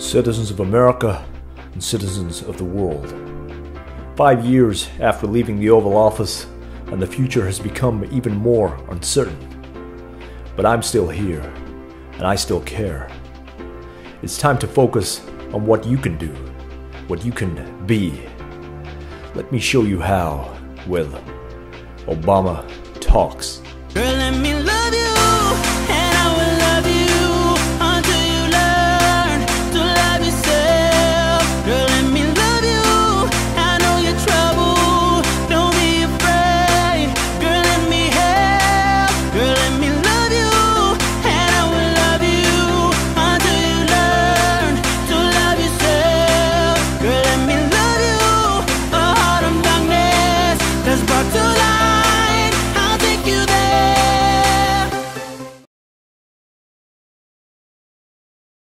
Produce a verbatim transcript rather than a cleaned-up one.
Citizens of America and citizens of the world. Five years after leaving the Oval Office, and the future has become even more uncertain. But I'm still here, and I still care. It's time to focus on what you can do, what you can be. Let me show you how with Obama Talks. Girl, let me